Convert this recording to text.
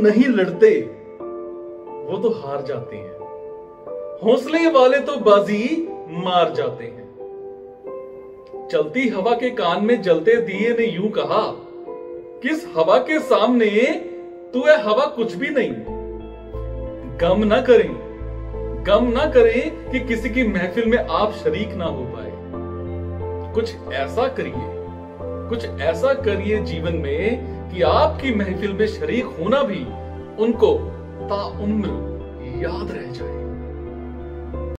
नहीं लड़ते वो तो हार जाते हैं, हौसले वाले तो बाजी मार जाते हैं। चलती हवा के कान में जलते दिए ने यूं कहा, किस हवा के सामने तू है हवा कुछ भी नहीं। गम ना करें कि किसी की महफिल में आप शरीक ना हो पाए। कुछ ऐसा करिए जीवन में कि आपकी महफिल में शरीक होना भी उनको ताउम्र याद रह जाए।